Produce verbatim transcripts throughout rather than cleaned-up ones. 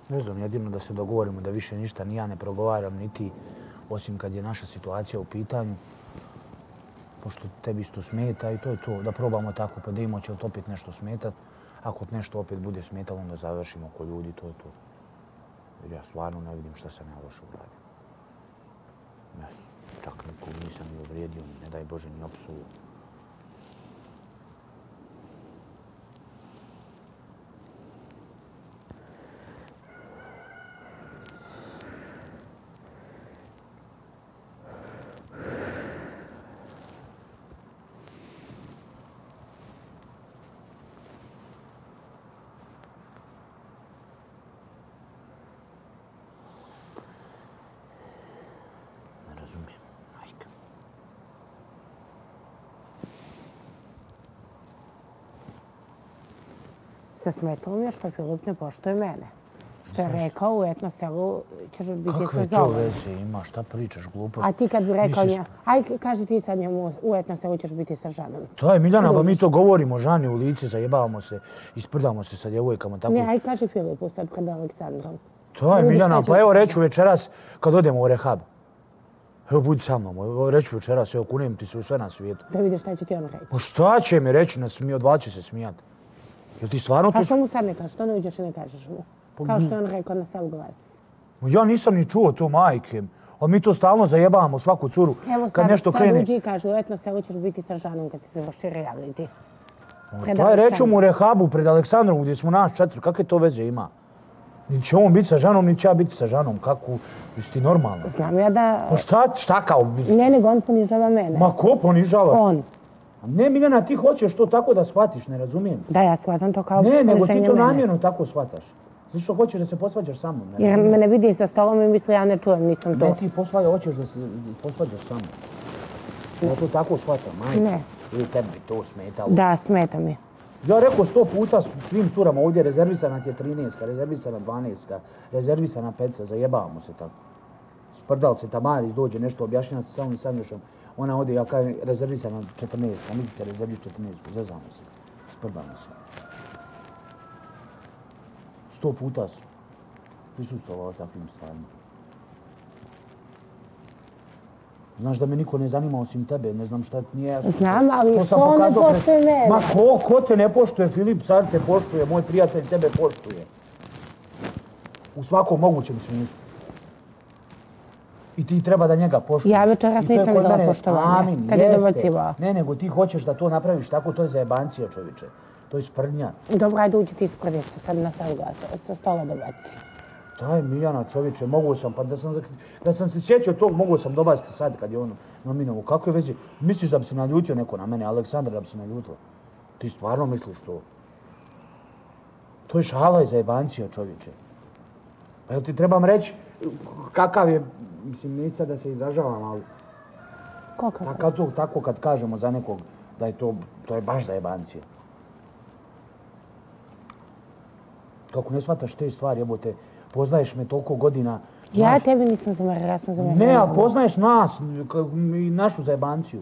Ne znam, jedino da se dogovorimo da više ništa ni ja ne progovaram, ni ti, osim kad je naša situacija u pitanju. Pošto tebi isto smeta i to je to. Da probamo tako, pa da imamo će opet nešto smetat. Ako nešto opet bude smetalo, onda završimo ko ljudi, to je to. Jer ja stvarno ne vidim šta sam ja loše uradio. Ja čak nikog nisam ni uvrijedio, ne daj Bože, ni opsuo. Se smetalo mi je što Filip ne poštuje mene. Što je rekao u etno selu ćeš biti sa Kakve to veze ima? Šta pričaš, glupost? A ti kad bi rekao nje, aj kaži ti sad njemu u etno selu ćeš biti sa Žanom. Daj Miljana, pa mi to govorimo Žani u lice, zajebavamo se, isprdamo se sa djevojkama. Tako... Ne, aj kaži Filipu sad pred Aleksandrom. Daj Miljana, pa evo reću večeras kad odemo u rehab. Evo budi sa mnom, reću večeras, evo kunem ti se u sve na svijetu. Da vidiš šta će ti on reći. Pa šta će mi reći, odvalit će se smijati. Jel ti stvarno to... A što mu sad ne kažeš? Što ne uđeš i ne kažeš mu? Kao što je on rekao na sav glas. Ja nisam ni čuo to, majke. A mi to stalno zajebavamo svaku curu. Evo sad uđi i kažu, etno selu ćeš biti sa Žanom kad se završi reality. To je reću mu u rehabu pred Aleksandrom gdje smo nas četiri. Kakve to veze ima? Ni će on biti sa Žanom, ni će ja biti sa Žanom. Kako? Jesi ti normalno? Znam ja da... Pa šta, šta kao? Ne, nego on ponižava mene. Ma ko ponižavaš? On. Ne, Miljana, ti hoćeš to tako da shvatiš, ne razumijem. Da, ja shvatam to kao poniženje mene. mene. Ne, nego ti to namjerno tako shvataš. Zato što hoćeš da se posvađaš sa mnom. Jer mene vidi sa stolom i misli ja ne čujem, nisam to. Ne, ti posvađaš, hoćeš da se posvađaš sa mnom. Ja to tako shvatam, majke. Ne. Ili tebi to smetalo? Da, smeta mi. Ja rekao sto puta svim curama ovdje rezervisana ti je trinaestka, rezervisana dvanaestka, rezervisana petica, zajebavamo se tako. Sprdal se Tamaris, dođe nešto objašnjava se sa onim Sanjušom. Ona ode, ja kažem, rezervisana četrnaestka, vidite, rezerviš četrnaestku, zezamo se, sprdamo se. Sto puta su prisustvovali takvim stvarima. Znaš da me niko ne zanima osim tebe, ne znam šta nije jasno. Znam, ali što ne poštuje mene? Ma ko, ko te ne poštuje? Filip car te poštuje, moj prijatelj tebe poštuje. U svakom mogućem smislu. I ti treba da njega poštuješ. Ja večeras nisam vidjela poštovanje, kad je dobacivao. Ne, nego ti hoćeš da to napraviš tako, to je zajebancija, čovječe. To je sprdnja. Dobro, ajde uđi ti sprdi se sad na sav glas, sa stola dobaci. Daj Miljana, čovječe, mogu sam, pa da sam, da sam se sjetio tog, mogu sam dobaciti sad kad je ono nominovo. Kako je veze? Misliš da bi se naljutio neko na mene, Aleksandar da bi se naljutila? Ti stvarno misliš to? To je šala i zajebancija, čovječe. Pa ja ti trebam reći kakav je, mislim, neća da se izražavam, ali... Kakav? Tako kad kažemo za nekog da je to, to je baš zajebancija. Kako ne shvataš te stvari, jebote, poznaješ me toliko godina... Ja tebi nisam zamerila, ja sam zamerila. Ne, a poznaješ nas i našu zajebanciju.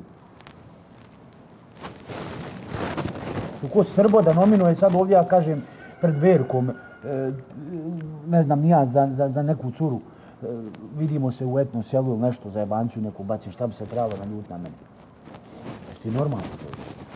Ko Srbo da nominuje sad ovdje, ja kažem, pred Verkom, ne znam, ni ja za neku curu, vidimo se u etno selu ili nešto, zajebanciju neku bacim, šta bi se trebalo naljut na mene? Jesi ti normalno to?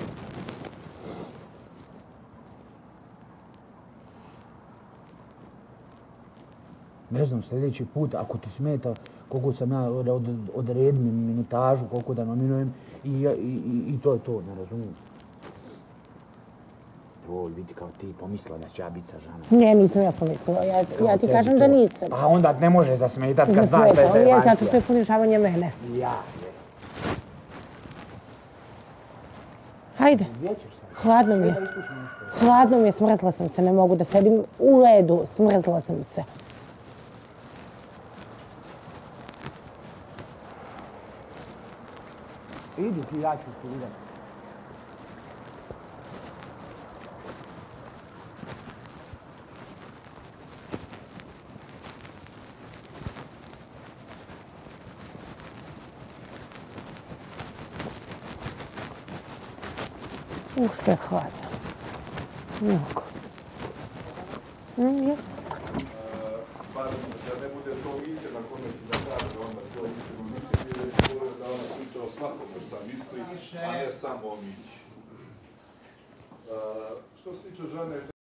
Ne znam, sljedeći put, ako ti smeta koliko sam ja odredim minutažu, koliko da nominujem i to je to, ne razumijem. Joj, vidi kao ti pomislila da ću ja biti sa Žanom. Ne, nisam ja pomislila, ja ti kažem da nisam. A onda ne može zasmetati kad znaš da je zajebancija. Ne, zato što je ponižavanje mene. Ja, jest. Hajde, hladno mi je. Hladno mi je, smrzla sam se, ne mogu da sedim u ledu, smrzla sam se. Idi ti, ja ću ispolivati. Uh, što je hladno. Mnogo. bar da ne bude to Mite na kome ti da kaže onda svoje istinu Mite, jer je volio da ona priča o svakome šta misli, a ne samo o Miti. Što se tiče žene,